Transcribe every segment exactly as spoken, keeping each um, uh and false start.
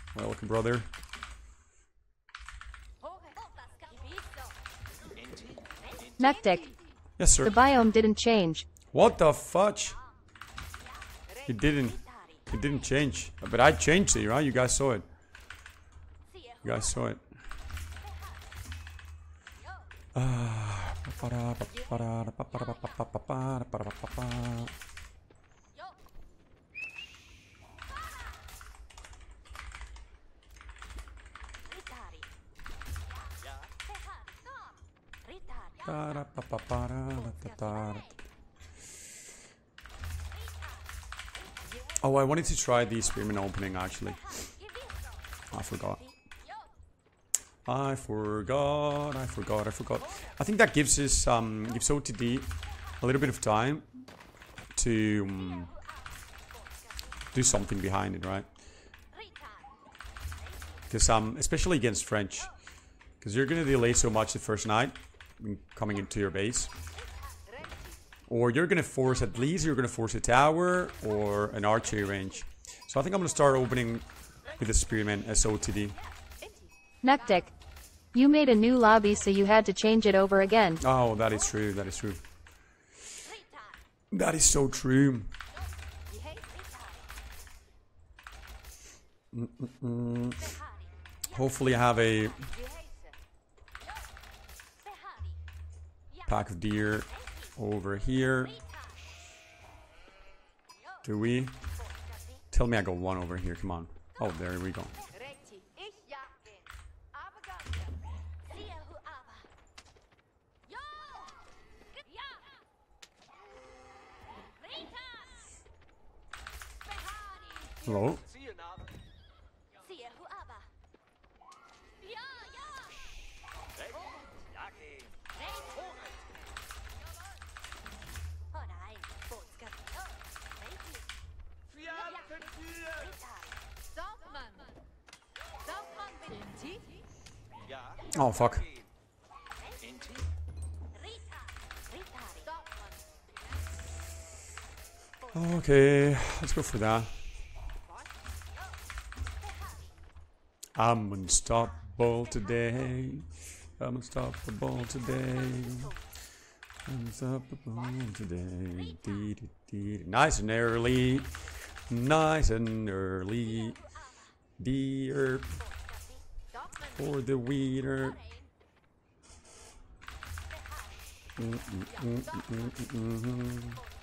Welcome, brother. Mectic. Yes, sir. The biome didn't change. What the fudge? It didn't. It didn't change. But I changed it, right? You guys saw it. You guys saw it. Ah. Oh, I wanted to try the Spearman opening actually. I forgot. I forgot. I forgot. I forgot. I think that gives us um gives O T D a little bit of time to um, do something behind it, right? Because um especially against French, because you're gonna delay so much the first night coming into your base. Or you're gonna force, at least you're gonna force a tower or an archery range. So I think I'm gonna start opening with the Spearman as O T D. Mectic. You made a new lobby, so you had to change it over again. Oh, that is true, that is true. That is so true. Mm -mm -mm. Hopefully I have a pack of deer over here. Do we? Tell me I got one over here, come on. Oh, there we go. Hello? Oh, fuck. Okay, let's go for that. I'm unstoppable today. I'm unstoppable today. I'm unstoppable today. Dee, dee, dee. Nice and early. Nice and early. Deer. For the weeder. Mm -mm -mm -mm -mm -mm -mm.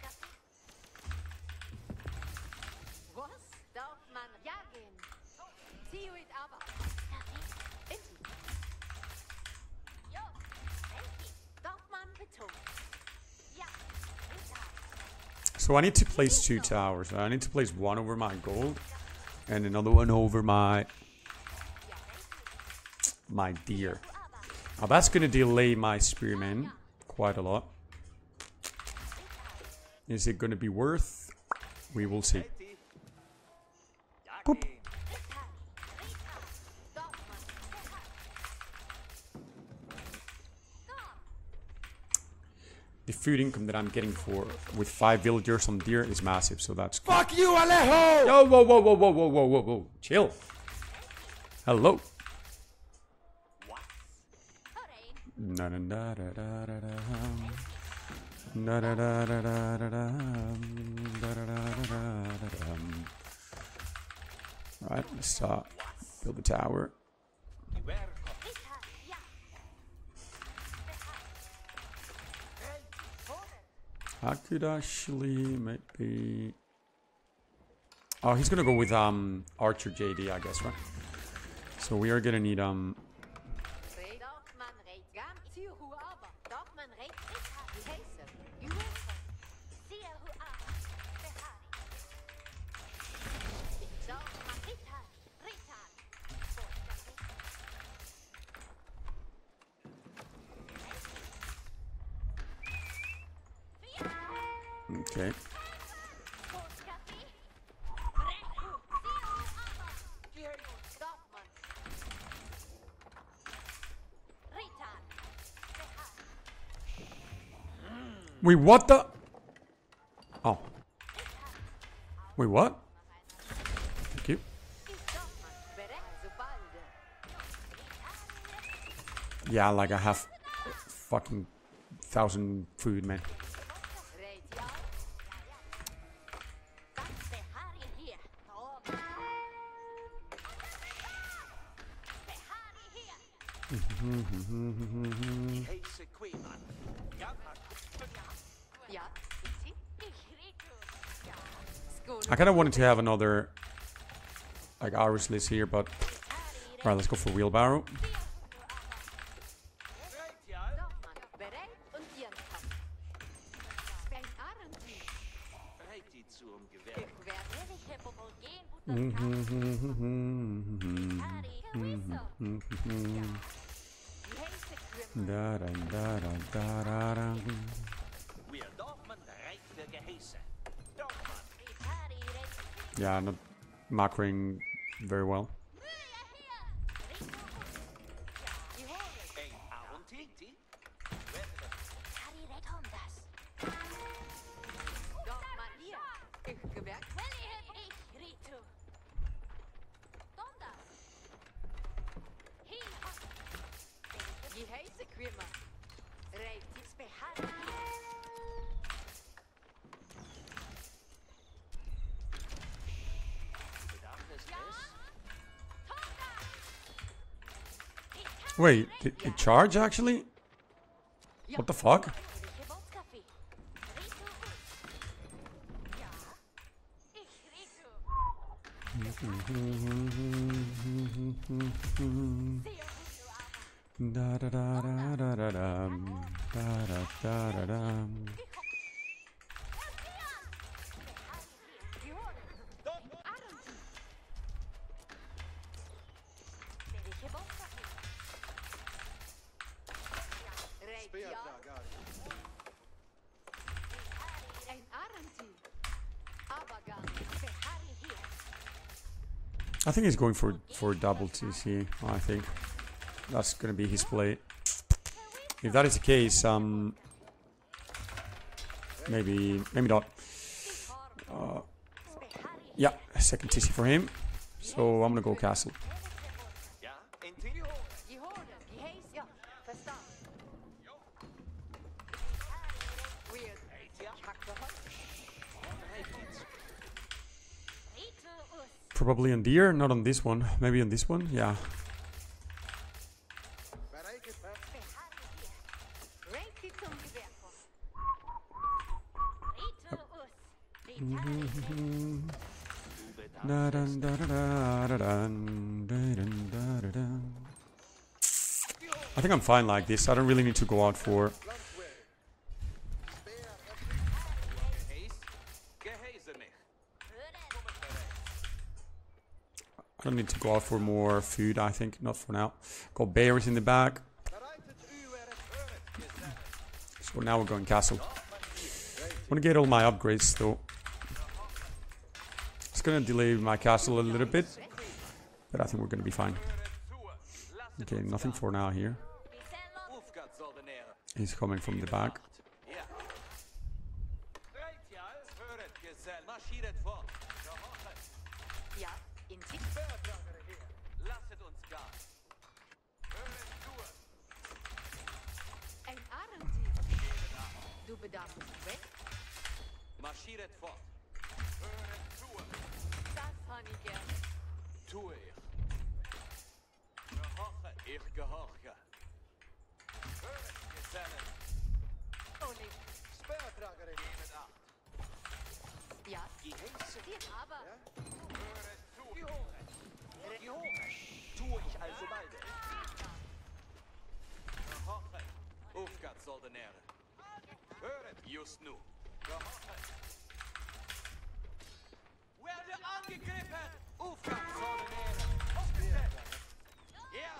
So I need to place two towers. I need to place one over my gold and another one over my my deer. Now that's gonna delay my Spearman quite a lot. Is it gonna be worth? We will see. Boop. The food income that I'm getting for with five villagers on deer is massive, so that's cool. Fuck you, Alejo! Yo, whoa, whoa, whoa, whoa, whoa, whoa, whoa, whoa, chill. Hello. Na na na da da da da. Na da da da da da da. Da da da da da da. All right, let's stop. Build the tower. I could actually maybe. Oh, he's gonna go with um Archer J D, I guess, right? So we are gonna need um. Okay. Wait, what the? Oh. Wait, what? Thank you. Yeah, like I have fucking thousand food, man. I kind of wanted to have another like Irish list here, but alright, let's go for wheelbarrow. Da, da, da, da, da, da, da. Yeah, not macroing very well. Wait, did it charge actually? What the fuck? Da da da da da da da da da da da. I think he's going for for double T C. I think that's gonna be his play. If that is the case, um, maybe maybe not. Uh, yeah, second T C for him. So I'm gonna go castle. Probably on deer, not on this one. Maybe on this one, yeah. I think I'm fine like this. I don't really need to go out for... I don't need to go out for more food, I think. Not for now. Got bears in the back. So now we're going castle. I want to get all my upgrades though. It's going to delay my castle a little bit. But I think we're going to be fine. Okay, nothing for now here. He's coming from the back. Marschiert fort. Höret zu. Das han ich gern. Tue ich. Gehorche, ich gehorche. Höret, Gesellen. Oh nicht. Sperrtragerin. Nehmet acht. Ja. Geheiße. Aber. Höret zu. Gehorche. Gehorche. Tue ich also beide. Gehorche. Aufgat soll den Ehre. Höret, just nu. Werde angegriffen! Aufgang soll den Ehre! Aufgesetzt! Ja!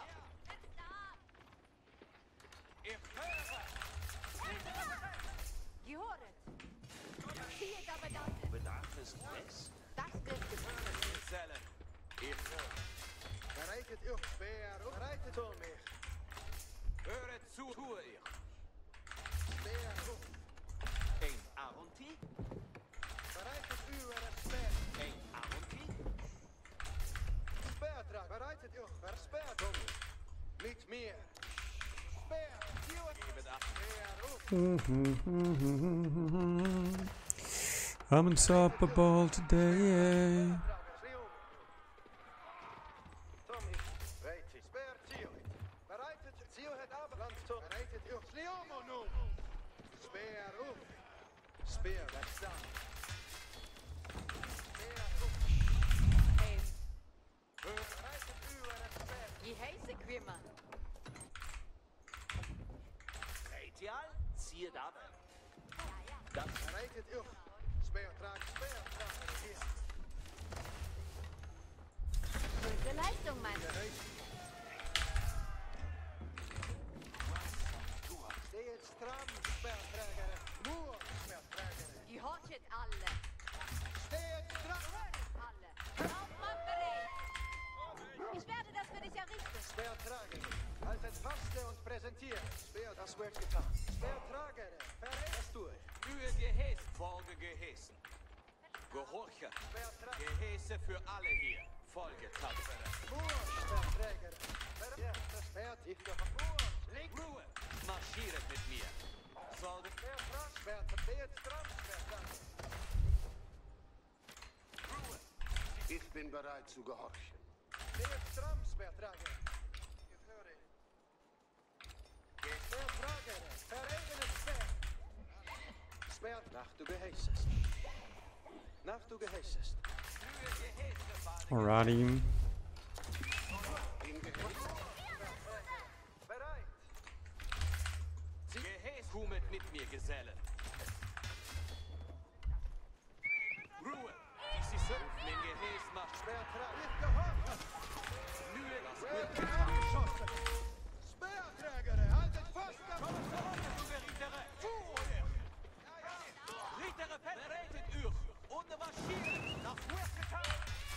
Ich höre! Gehöret! Sieht aber das! Bedarf es West? Das wird Gesellen! Ich höre! Bereitet ihr Speer! Bereitet ihr mich! Höret zu! Tue ich! Speer! Ein Aronti? Bereitet u er speer. Ein Aronti? Speertrag. Bereitet u versperrt. Niet meer. Speer, Zio, gebet ab. I'm unstoppable today. Tommy, Reiti, Speer, Zio. Bereitet, Zio het Abendlandstoon. Bereitet, uw Sliomo nu. Speer, op. Speer, weg staan. Speer, op. Hey, Bereitet, u en het Speer. je heet ik weer, man. Retial, ziehe da. Bereitet, uw. Speer, traag, Speer, traag. Hier. Gute Leistung, Mann. Steht stram, Speerträger. Nur Speerträger. Die horchet alle. Steht stram. Alle. Laufmann bereit. Ich werde das für dich errichten. Speerträger. Haltet faste und präsentiert. Speer, das wird getan. Speerträger. Verrest du. Mühe gehäst, Folge gehäßen. Gehorche, Speerträger. Gehäse für alle hier. Folge, Tapfere. Nur Speerträger. Ja, das Speer, ich gehe vor. Link. Ruhe, marschiert mit mir. Solde, Speerträger. Speerträger. Steht stram, Speerträger. Ruhe. Ich bin bereit zu gehorchen. Steht stram, Speerträger. Ich höre. Speerträger. Verregenes Speer. Speer, nach du geheißest. Nach du geheißest. Mühe gehäse, Bade. Alrighty. Im Gehäuse Bereit. Gehäs, kumet mit mir, Gesellen. Ruhe, die sie söpfen in Gehäs macht. Speerträger. Ich gehorche. Mühe, das Speer wird abgeschossen. Speerträger. Haltet fast. Ritere. Ritere, bereitet ihr. Und marschiert nach Huertetal.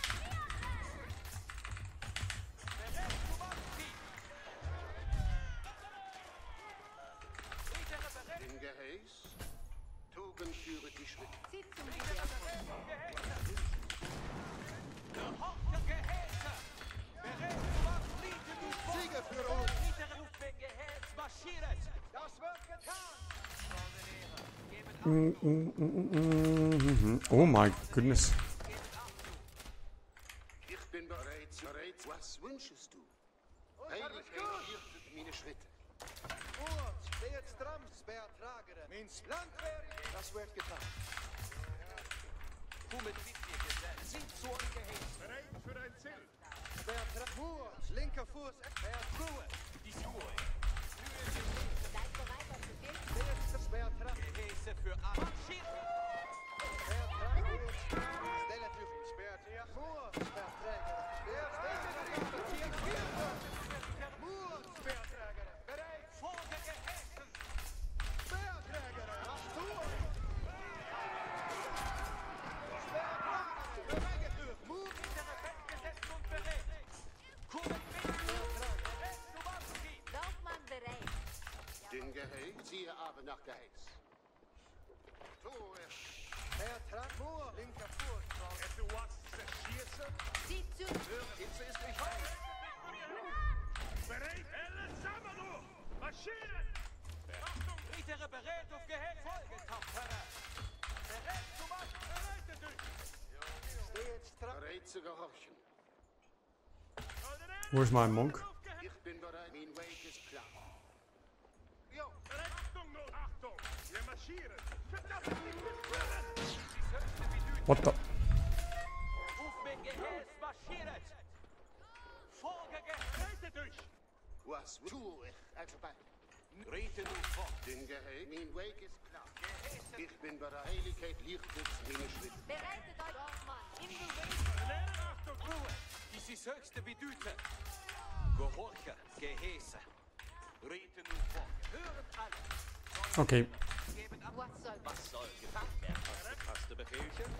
Bereit, du machst sie. Ritere, bereit. im Gehäuse. Tugend führe die Schritte. Zieh zum Gewehr. Gehorchte Gehäse. Bereit, du machst Riete, du Siege für uns. Ritere, ruft wenn Gehäs marschiert. Das wird getan. Mm, mm, mm, mm, mm. Oh my goodness. Ich bin bereit zu bereit. Was wünschest du? Heiligkeit richtet meine Schritte. Uhr, steht stram, Speerträger. Meins Landwehr. Das wird getan. Kumet mit mir, Gesellen. Sie zu und Gehäs. Bereit für ein Ziel. Speerträger. Uhr, linker Fuß. Ruhe, die Ruhe. Seid bereit, das zu filmen? Steht Speerträger. Gehäse für alle. Marschiert. Speerträger. Stellet u. Speerträger. Uhr, Speerträger. Speerträger. Uhr, Speerträger. Bereit. Folge Gehäsen. Speerträger. Ach du. Speerträger. Bereit u. Uhr. Ritere, festgesetzt und bereit. Kumet mit mir. Bereit, du machst sie. Laufmann bereit. Den Gehäuse ziehe aber nach Gehäuse. Tue. Speerträger. Uhr, linker Fuß. Du hast zerschießen. Zieh zu. Hitze ist nicht weit. Bereit? Elle Samano! Marschieren! Achtung! Ritere, bereit auf Gehäs. Folge, Tapfere. Bereit, du machst. Bereitet euch! Steht stram. Bereit zu gehorchen. Where's my monk? Ich bin bereit. Mein Weg ist klar. Jo. Achtung nur! Achtung! Wir marschieren! Verdammt! Nicht What the? Ruf mit Gehäs, marschiert. Folge Gehäs. bereitet euch! Was tue ich? Also bei Riete nun fort. den Gehäuse. Mein Weg ist klar. Ich bin bereit. Heiligkeit richtet meine Schritte. Bereitet euch, Laufmann. Im Gewehr. Lehre Achtung! Ruhe, dies ist höchste Bedüte. Gehorche, Gehäse. Riete nun fort. Hören alle. Okay. Geben ab. Was soll das? Was soll getan werden? Hast du Befehlchen?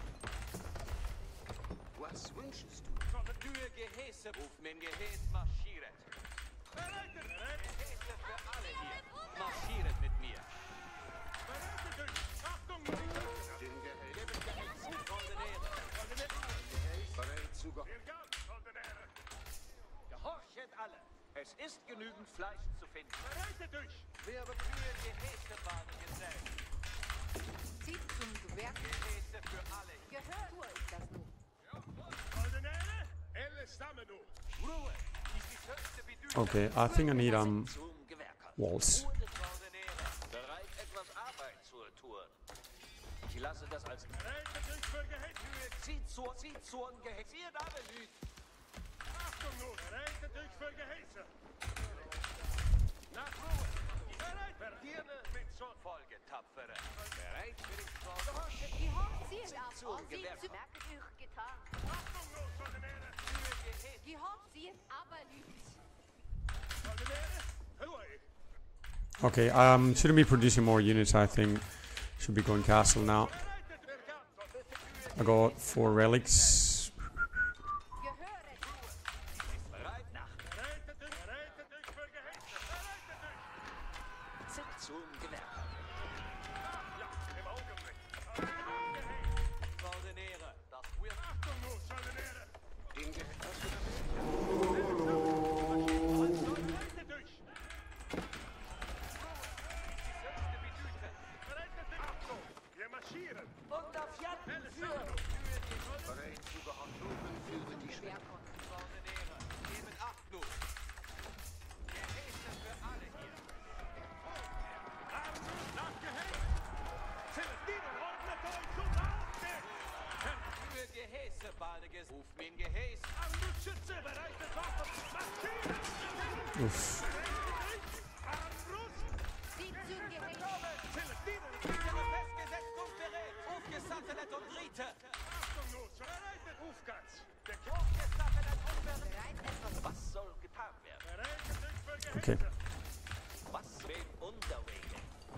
Was wünschest du? Mühe Gehäse, ruf mein Gehäs, marschiert. Bereitet! Gehäse für alle hier. Marschiert mit mir. Bereitet euch! Achtung nur! Den Gehäuse. Ordinäre. Bereit zu gehorchen. Ihr ganz, Ordinäre! Gehorchet alle. Es ist genügend Fleisch zu finden. Bereitet euch! Wer befehl Gehäsebahnen gesellt? Zieht zum Gewerk. Gehäse für alle. Gehört. Tour ist das nun. Ordinäre, elle stammen nu. Ruhe! Dies ist höchste Bedeutung. Okay, I think I need um Zum Gewerker. walls. Ruhe des Ordinären. Bereit, etwas Arbeit zu tun. Ich lasse das als Bereitet euch für Gehäse. Zieht zur, zieht zur Gehäse. Ihr Dame lügt. Achtung nun! Bereitet euch für Gehäse. Nach Ruhe! Bereit! Verdiene mit so Folge, Tapfere. Bereit für den Zorn. Die Hort zielt ab. Zum Und sie Gewerk. zu merken euch getan. Achtung nun, Ordinäre! Für Gehäse. Die Hort zielt, aber lügt. Ordinäre, Ruhe! Okay, um, shouldn't be producing more units, I think. Should be going castle now. Bereitet der Garten. I got four relics. Gehöret. Bereit nach. Bereitet euch! Bereitet euch für Gehäse. Bereitet euch! Zieht zum Gewerker. Ja, im Augenblick. Ordinäre. Das wird Achtung nun, Ordinäre! Den Gehäuse. Bereitet euch! höchste Bedeutung. Bereitet euch! Achtung! Wir marschieren! Und auf Jatten Elle für stammen nu. Bereit zu behandeln für die Schwert. Ordinäre. Geben Acht nun. Gehäse für alle hier. Arm nach Gehäse! Celestinen, ordnet euch und auf! Für Gehäse, Baldiges. Ruf mir ein Gehäse. Armbrustschütze, bereitet Waffen! Marschieren! Oof. Armbrust! Zieht zum Gehege. Celestinen, Sichere festgesetzt und berät. Aufgesattelt und Rite. Achtung nun, bereitet Ufgatz! Der K Aufgesattelt und berät. Bereit etwas. Was soll getan werden? bereitet euch für Gehäse! Okay. Was will Unterwege?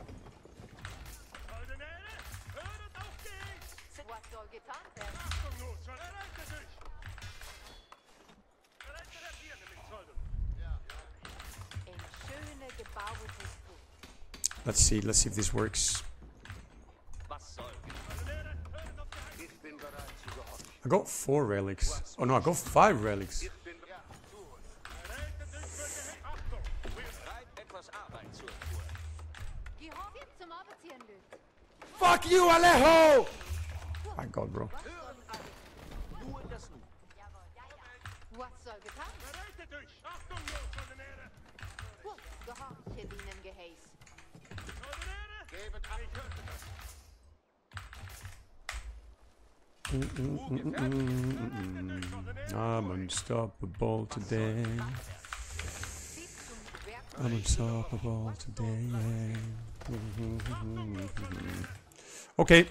Ordinäre, höret auf Gehäse! Was soll getan werden? Achtung nun, bereitet euch! Bereitet der Birne mit Zollen! Ein schöne gebautes Gut. Let's see, let's see if this works. Was soll getan Ordinäre, hört auf Gehäse! Ich bin bereit zu gehorchen. I got four relics. Oh no, I got five relics. Ich bin ja. Bereitet euch für Gehäse! Achtung! Wir bereit, etwas Arbeit zu tun? Die Hort wird zum Arbeitsziehen lügt. Fuck you, Alejo! My god, bro. Hören alle. Nur das Nu. Jawohl, ja, ja. Was soll getan werden? bereitet euch! Achtung nun, Ordinäre! Gut, gehorche ihnen Gehäß. Ordinäre! Gebet ab. Ich hörte das! I'm unstoppable today. Zieht zum Gewerk. I'm unstoppable today. Okay,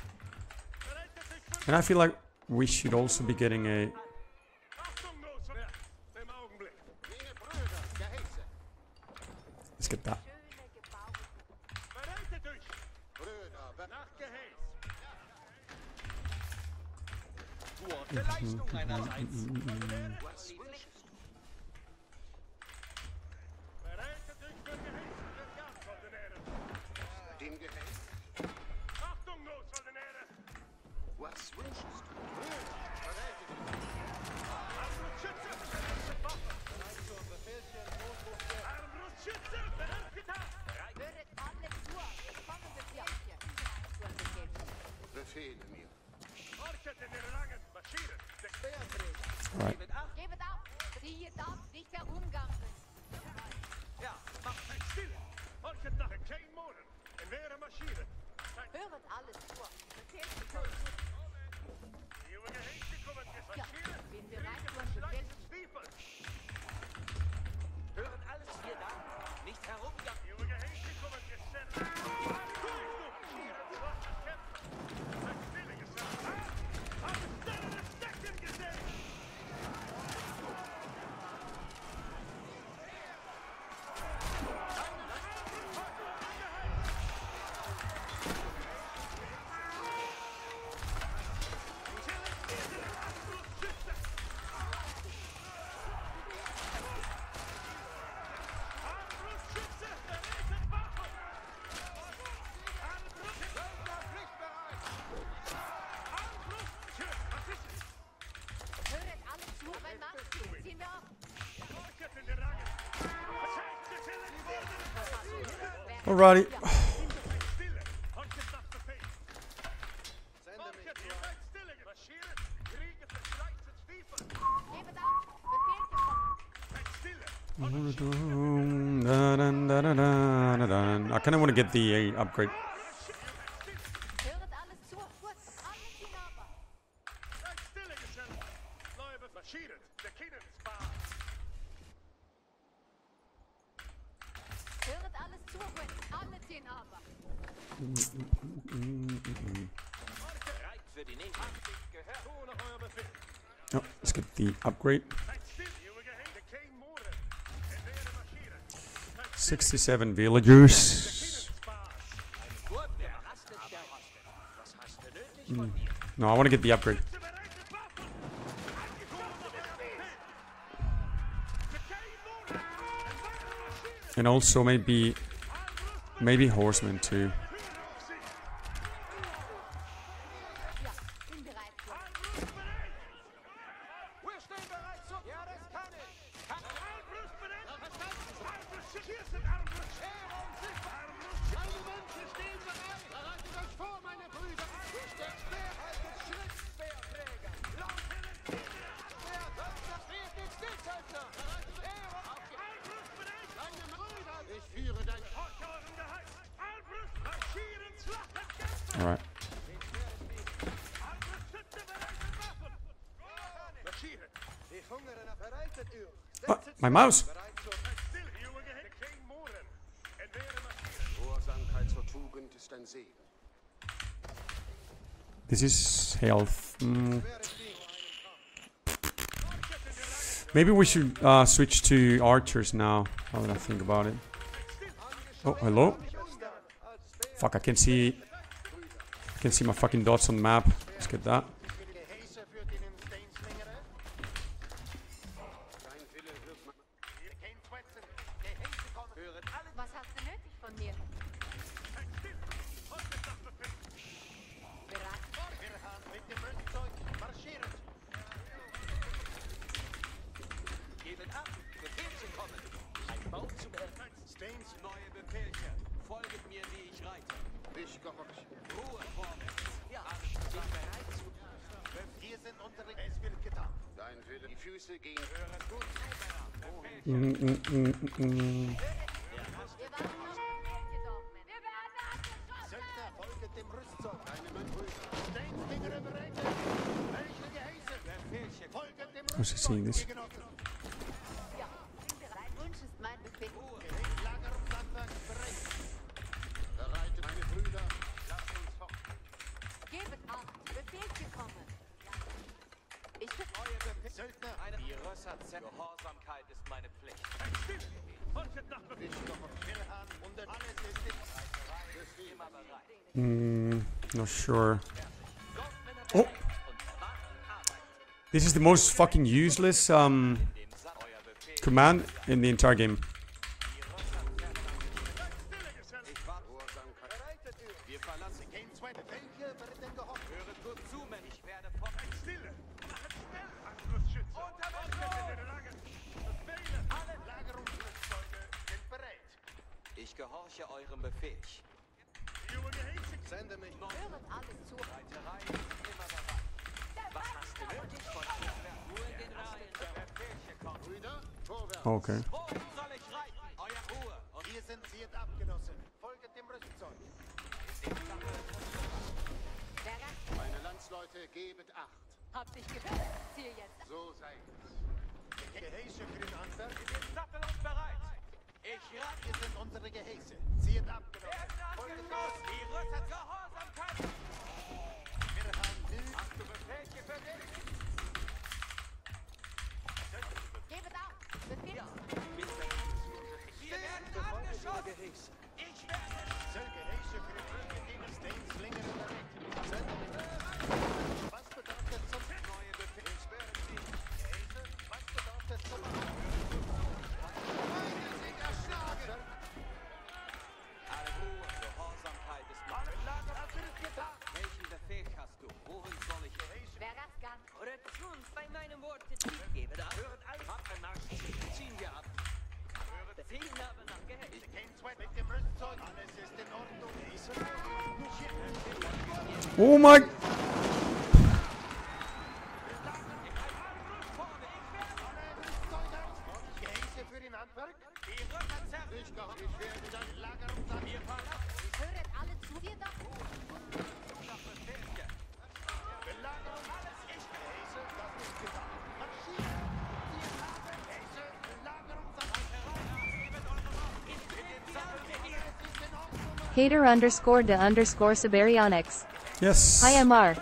and I feel like we should also be getting a. Achtung nun, Ordinäre! Im Augenblick! Meine Brüder, Gehäse. Let's get that. Schöne gebautes Gut. Bereitet euch! Brüder, be- Nach Gehäse! Gute Leistung einerseits. was wünschest du? Bereitet euch für Gehäse! Der Garten, Ordinäre! Den Gehäse. Achtung nun, Ordinäre! Was wünschest du? Brüder, bereitet euch. Armbrustschütze! Bereitet Waffen! Armbrustschütze! Bereit getan! Höret alle zu. Kommen wir hier. Zum Befehl. Befehle mir. Horchet in den Rangen! Marschieren! Der Alright. Mit Acht. Gebet ab. Zieht ab, nicht der Umgang. Ja, mach Seid still! Horchet nach den Kein Mohren! In Wehre marschieren! Seid Höret alles zu. Befehl. die junge Gehäse kommen! Ja, Marschieren! bin bereit zum Befehl. Stiefel! hören alles hier da. Nicht herumgaffen. Die junge Gehäse kommen! Gesetzt! Marschieren! Schwache Kämpfer! Seid stille, gesagt! Haben Sterne Stecken gesehen! Celestinen! Alrighty. Stille! Heute ist das Befehl! Sende mich Jetzt zu ihr seid stille! Marschieren! Kriegen den schleichen Stiefel! Gebet auf! Befehl gekommen! Seid stille! I kind of want to get the uh, upgrade. Höret alles zu! Gut! Alle Tinaber! Seid stille, Geselle! Leute, marschieren! Der Kinder ist bar! Höret alles zu! Gut! Alle Tinaber! Bereit für die nächste. Gehört ohne euer Befehl! Oh, let's get the upgrade. Seid still, junge Gehänge! Kein Mohren! Er werde marschieren! sixty-seven villagers. Gut, wer rastet, der rostet. Was hast du nötig von mir? No, I want to get the upgrade. Bereitet Waffen! Angekommen auf euer Befehl! Kein Mohren! Es werde marschieren! And also maybe, maybe horsemen too. Ja, bin bereit für. Wir stehen bereit zu. Ja, das kann ich. Hier sind Armbrust! Meine Menschen stehen bereit. Bereitet euch vor, meine Brüder. Der Speer haltet Schritt, Speerträger. Lautet den Speer. Das Schwert nicht still, Söldner. Bereitet Ehre auf die Meine Brüder. Ich führe dein Horcht euren Geheiß! Armbrust! Marschieren! Schlachten! Kämpfen! Alright. Armbrust! Schütze! Bereitet Waffen! Marschieren! Die Hungeren bereitet ihr. Ah, my mouse. Bereit zu. Seid still, junge Gehänge! Kein Mohren! Er werde marschieren! Gehorsamkeit zur Tugend ist ein Segen. This is health. Mm. Wäre die. Maybe we should uh, switch to archers now. Now that I think about it. Oh, hello. Fuck, I can see. I can see my fucking dots on the map. Let's get that. Gehäse führt ihn ins Steinslingere. Dein Wille wird man. Kein Schwätzen! Gehänge kommen! Höret alle! Was hast du nötig von mir? Seid still! Heute ist das Befehl! Bereit? Wir haben mit dem Rüstzeug marschieren! Gebet ab. Befehl zu kommen. Ein Bau zu beenden. Stains neue Befehlchen. Folget mir, wie ich reite. Ich gehorche. Ruhe vorwärts. Ja, sind bereit zu. Hier sind unsere... Es wird getan! Dein Wille. Die Füße gehen. Höret gut zu, Männer. Mm, mm, mm, mm, mm. Wir warten auf Befehl, Dorfmänner. Wir werden angeschossen! Söldner, folget dem Rüstzeug! Deine Mann Brüder. Steinslingere bereitet! Welche Gehäse? Befehlchen. Folget dem How's he seeing this? Genossen! Ja, bin bereit. Wunsch ist mein Befehl. Lagerungshandwerk bereit! Bereitet meine Brüder. Lasst uns fort. Gebet acht. Befehl gekommen. Ich bin... Euer Befehl. Söldner, Eine Rösser Gehorsamkeit ist meine Pflicht. folget nach Befehl! Wir haben hundert... Alles ist in... Immer bereit. Mm, not sure. Dorfmänner Oh. bereit und erwarten Arbeit. This is the most fucking useless um Dem Satz euer Befehl. command in the entire game. Ich warte. Gehorsamkeit. Bereitet ihr. Wir verlassen. Kein Zweiter! Welche wird denn gehofft? Höret gut zu, Männer. Ich werde fort. Stille! Machet schnell, Angriffsschütze! Folget den Lager! Befehle! Alle Lagerungsrüstzeuge sind bereit! Ich gehorche eurem Befehl. Junge Gehäse! Sende mich. Höret alles zu. Reiterei ist immer bereit. Was hast du nötig von mir? Nur in den Reihen. Der Befehlchen kommt. Brüder, vorwärts. Okay. Wohin soll ich reiten? Euer Ruhe. Und Hier sind sie jetzt abgenossen! Folget dem Rüstzeug! Bereit? Meine Landsleute, gebet Acht. Hab dich gehört. Ziel jetzt. So sei es. Gehäse für den Handwerk! Sattel und bereit. Ich reite. Hier sind unsere Gehäse! Zieht abgenossen! Folget dem Angeschossen. Die Rösser Gehorsamkeit. Wir haben nie... Hast du Befehlchen für dich? Gebet acht. Befehl. Wir werden angeschossen. Ich werde. Soll Gehäse für den Rückgegeben Steinslingere bereit! Was bedarf der zum... Neue Befehl. Sperren Sie! Gehäse, was bedarf der zum... Alle Ruhe. Gehorsamkeit ist meine. Welchen Befehl hast du? Wohin soll ich? Wer das kann. Hört zu uns bei meinem Wort. Gebe da. Höret alle. Waffenmarsch. Ziehen wir ab. Befehlen aber nach Gehälter. Kein Zweiter mit dem Oh my... Gehäuse für den Handwerk. Ich werde das Lager hier Höret alle zu, ihr da. Belagerung. Ich Gehäuse, das ist getan. Marschieren. Wir haben Gehäuse. Belagerung. Es ist in Ordnung. Hater underscore de underscore Siberionics. Yes. I M R.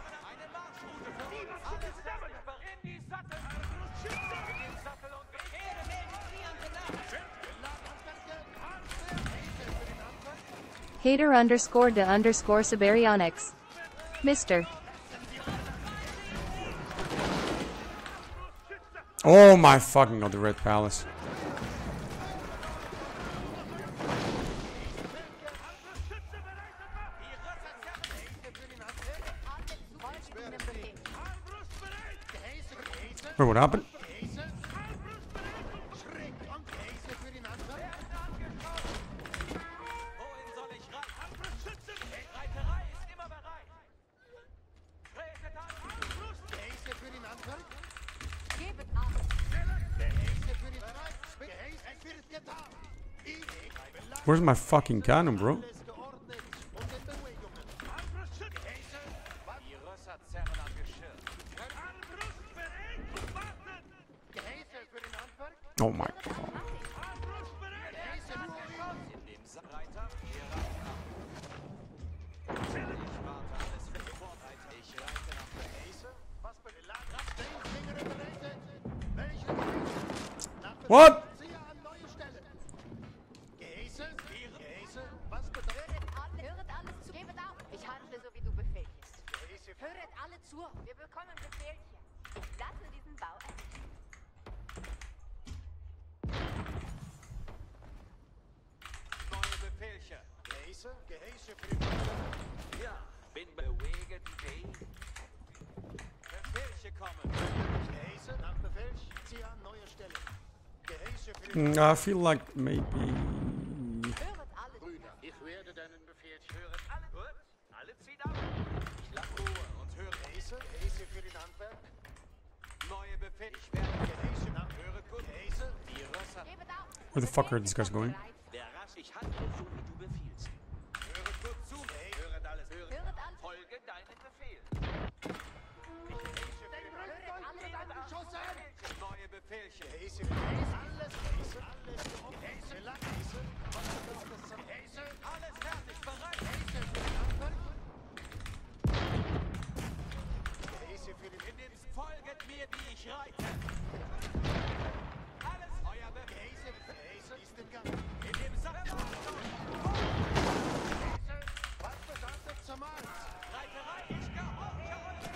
Hater underscore de underscore Siberionics. Mister. Oh my fucking god, the Red Palace. Wait, what happened? Schräg und Gehäuse für den Handwerk. Wohin soll ich reiten? Reiterei ist immer bereit. Tretet an. Gehäuse für den Handwerk. Gebet ab. Gehäuse für den Bereit. Gehäuse, es wird getan. Ich Belagerung. Where's my fucking cannon, bro? Alles geordnet und in Bewegungen. Gehäuse. Die Rösser zerren am Geschirr. Gehäuse für den Handwerk. Oh my god. Gehäuse nur In dem Sa Reiter, wir reiten ab. Ich warte alles für die Vorreiter. Ich reite nach Gehäuse. Was belagert? Steinfinger bereitet. Welche Gehäuse? Nach What? Siehe an neue Stellen. Gehäuse. Gehäuse. Was bedeutet? Höret alle, höret alles zu. Gebet ab. Ich handle so, wie du befehlst. Gehäuse für Höret alle zu. Wir bekommen Befehlchen. Ich lasse diesen Bau errichten. neue Befehlchen. Gehäuse. Gehäuse für den Handwerk. Ja, bin bewegt day. Befehlchen kommen. Gehäuse. Nach Befehl. Siehe an neue Stellen. Gehäuse für den Mm, I feel like maybe... Höret alle zu. Brüder. Ich werde deinen Befehl Hören alle gut. Alle ziehen ab. Ich lasse Ruhe und höre. Gehäuse. Gehäuse für den Handwerk. Neue Befehl. Ich werde Gehäuse nach höre gut. Gehäuse. Die Rösser. Gebet ab. Where the fuck are these guys going? Der rasch. Ich handle so, wie du befiehlst. Höre gut zu. Höret alles. Höret. Höret alle. Folge deinen Befehl. Höret alle. Angeschossen. Neue Befehlchen. Gehäuse für den Handwerk. Alles. Gehäuse. Alles. Gehäuse. Gehäuse. Was ist das? Gehäuse. Alles fertig. Bereit. Gehäuse für den Handwerk. Gehäuse für den In dem folget mir, wie ich reite. Alles euer Befehl. Gehäuse. Gehäuse ist im Gang. In dem Sack. Gehäuse. Was bedeutet zum Markt? Reiterei. Ich gehorche.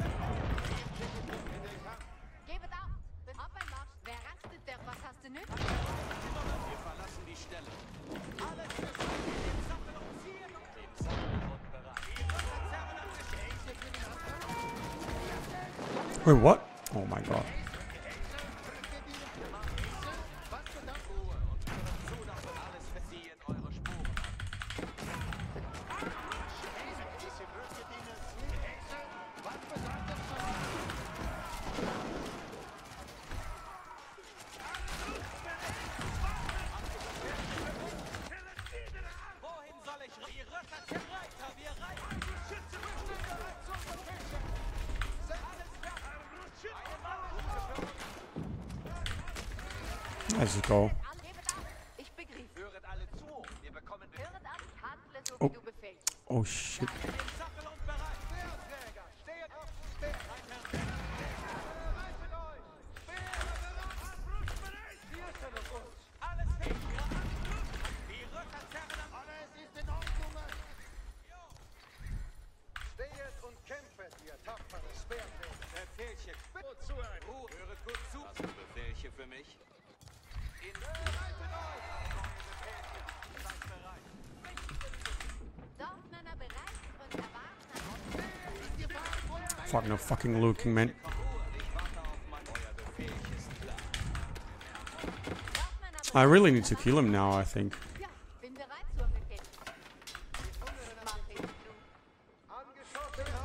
Gebet ab. Ab ein Marsch. Wer rastet, der was hast du nötig? Wir verlassen die Stelle. Alles für sich. In dem Sattel und ziehen und dem Sattel und bereit. Die Rösser zerren am Geschirr. Gehäuse für den Handwerk. Wait, what? Oh my god. Was bedeutet Ruhe und hören zu, dass wir alles verziehen, eure Spuren ab. Gehäuse? Brücke dienen. Gehäuse. Was bedeutet zum Markt? Wohin soll ich reiten? Die Rösser zerren Reiter. Wir reiten. Schütze, bestimmt bereit zum Befehlchen. Alles fertig. Eine Mann. Let's just go. Alle. Gebet ab. Ich begriff. Höret alle zu. Wir bekommen Befehl. Höret alle. Ich handle so, Oh. wie du befehlst. Oh shit. In dem Sattel und bereit. Speerträger. Steht auf. Speer. Reiter. Bereitet euch. Speer bereit. Wir sind auf uns. Alles fertig. Die Rösser zerren am Alles ist in Ordnung. Steht und kämpft, ihr tapfere Speerträger. Befehlchen. Gut zu ein. Ruhe. Höret gut zu. Hast du Befehlchen für mich? In Bereitet euch. Seid bereit. Dorfmänner bereit und erwarten an uns. Fuck no fucking looking, man. Ich warte auf mein euer Befehl ist klar. Dorfmänner I really need to kill him now, I think. Ja, bin bereit zur Befehl. Mach ich nun. Angeschossen.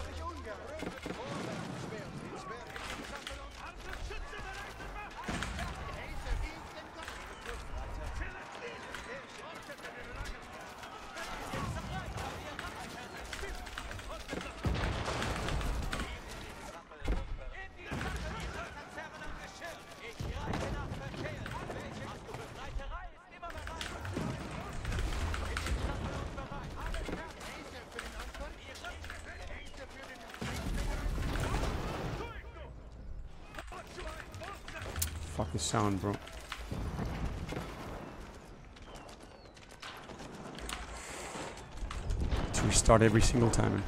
the sound, bro. To restart every single time.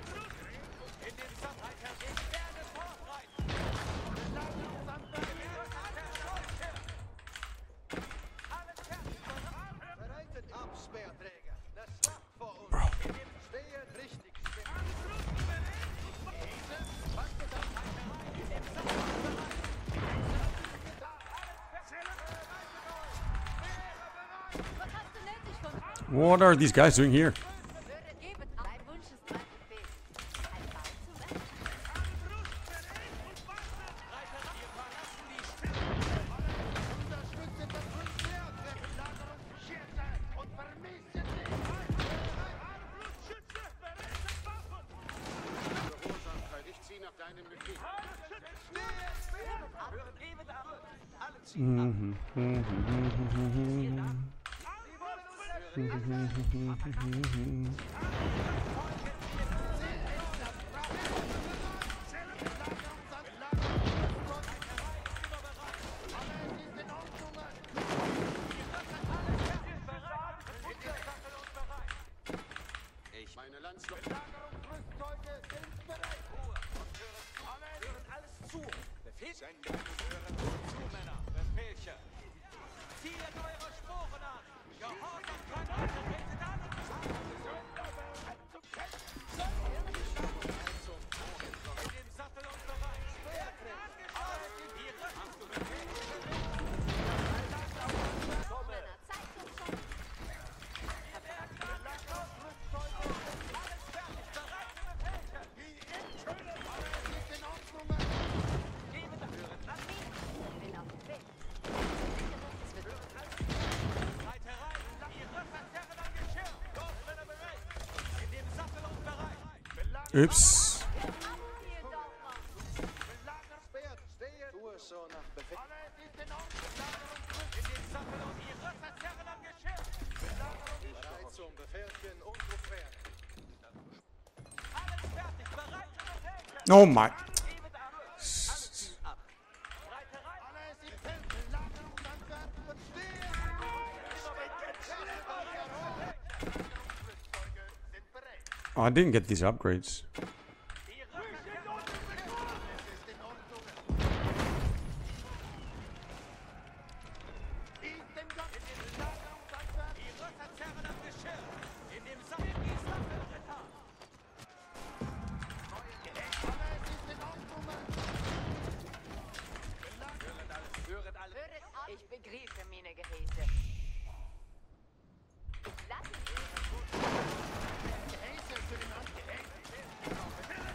Bereitet ab, Speerträger. Das Schwach vor uns. Bro. Stehen richtig schwer. Was hast du nötig von mir? What are these guys doing here? Gebet ab. Dein Wunsch ist mein Befehl. Ein Bau zu werden. Unterstütze das Fünf-Speerträger. Lagerung Schütze und vermissen sie. Gehorsamkeit, ich zieh nach deinem Befehl. Gebet ab. Alle Mhm, mhm, mhm, mhm. Ich Meine Landsleute. Lagerungsrüstzeuge sind bereit. hören alles zu. Befehl. Hören zu, Männer. Befehlchen. Zieht eure Sporen an. Gehorsamkeit. Tretet an und in den Sattel und bereit. Werden angeschossen. Die Rüstung. Männer, Zeit zum Schocken. Alles fertig. Bereit für Befehlchen. Ist in Ordnung. Gebet ab. Hören an. Bin auf dem Weg. Es wird Reiterei. Die Rüstungsherren am Geschirr. Los, Männer bereit. In dem Sattel und bereit. Oops. abziehen, Dorfer. Speer, stehen. Tu es so nach Befehl. Alles ist in Ordnung. Lagerungsrüstzeuge. In den Sattel und die Rüstungsherren am Geschirr. Bereit zum Befehlchen und Rufwert. Alles fertig. Bereit für Befehlchen. Oh my. Gebet ab. Alles ziehen ab. Reiterei. Alles ist fest. Lagerungsanwärter wird stehen. Lagerungsrüstzeuge sind bereit. Oh, I didn't get these upgrades. Die Rüstungsherren. Alles ist in Ordnung. Ist im Gang. Lagerungsanwärter. Die Rüstungsherren am Geschirr. In dem Sattel die Sattelritter. Alles ist in Ordnung. Höret alle. Höret ab. Ich begreife meine Gehäse. Lass es Gehäse für den Hand. Gehäse.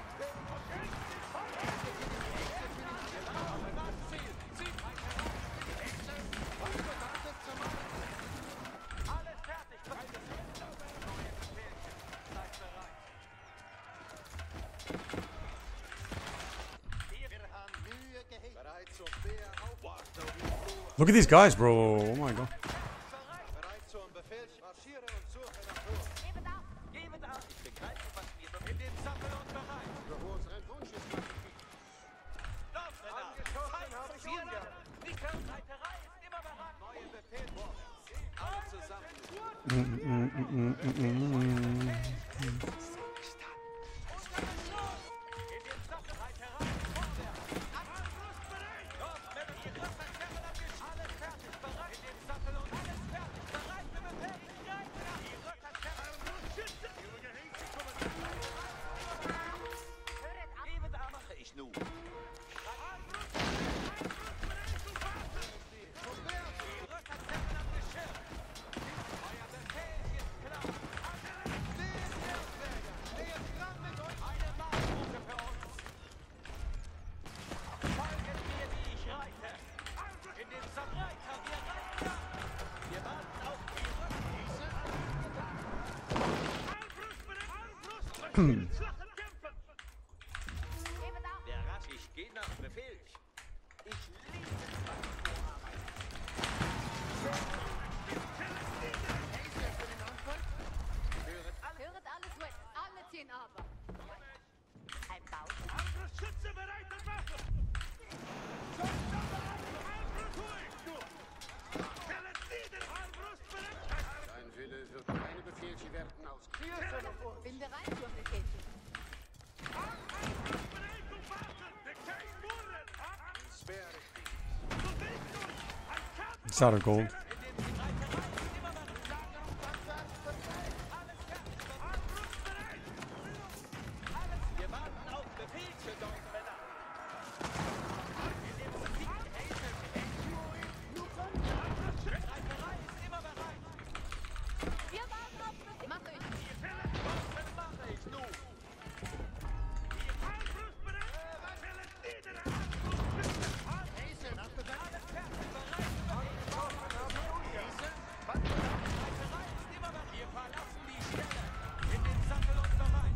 Alles fertig. Bereit. Neue Befehlchen. Seid bereit. Wir haben Mühe Gehäse. Bereit zum Speer auf. Look at these guys, bro. Oh my god. Bereit zum Befehlchen. Marschiere und suche nach Ruhe. Gebet ab. Gebet ab. Ich begreife, was wir tun. In den Sattel und bereit. Gehorsam. Ein Wunsch ist mein Befehl. Los, Männer. Angeschossen Zeit habe zum ich Zielen. ungern. Nicht hören. Reiterei ist immer bereit. Neue Befehl vorwärts. Alle zusammen. In den Sattel. Reiterei. Vorwärts. Anrüst bereit. Los, Männer. Die Rüstungsherren am Geschirr. Alles fertig. Bereit. In den Sattel und alles fertig. Bereit für Befehl. Ich reite nach. Die Rüstungsherren. Schütze. Ihre Gehäse kommen. Höret ab. Gebet ab. Mache ich nun. Gebet ab. Der rasch, ich gehe nach Befehl. Ich liebe Höret alles mit. Alle ziehen aber. Ein Bau. Schütze bereit und Waffe! It's out of gold. Wir warten auf Befehl, Männer. Reiterei ist immer bereit. Wir warten auf Befehl. Mach ich. Was mache ich nun? Wir verlassen die Stelle. In den Sattel und bereit.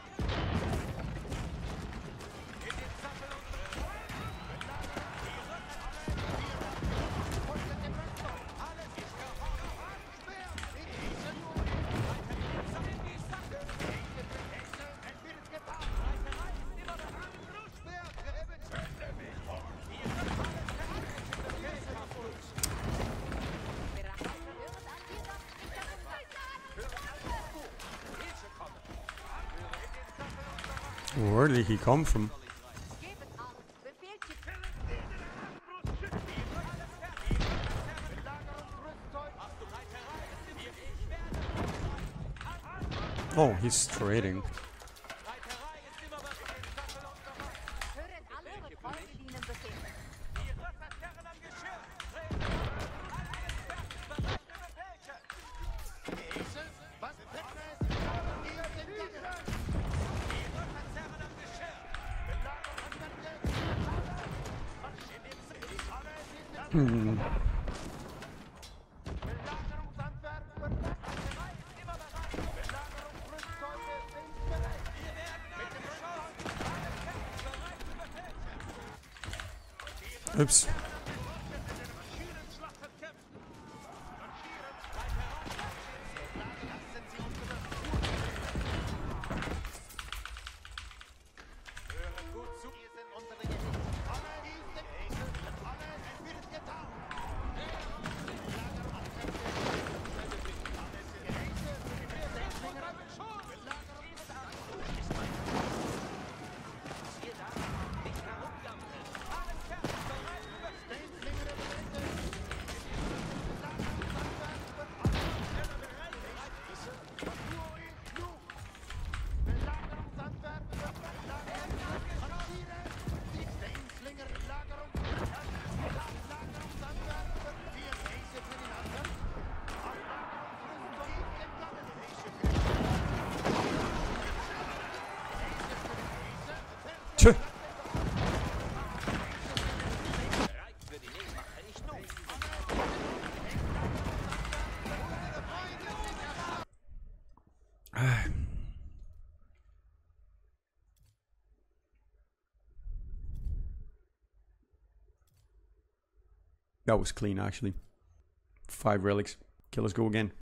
In den Sattel und bereit. Die Rücken. Alles ist gehorcht. Reiter in die Sattel. Reiterei ist immer bereit. Where did he come from? Gebet auf. Befehl zu Oh, he's trading. Reiterei ist immer bereit. hören alle eure Freunde dienen Befehl. Die Ritterherren am Geschirr. Treten. Alles fertig. Bereit für Befehlchen. Was Fitness? Die Ritterherren am Geschirr. Hmm. Oops. Tschö. That was clean, actually. Five relics. Okay, let's go again.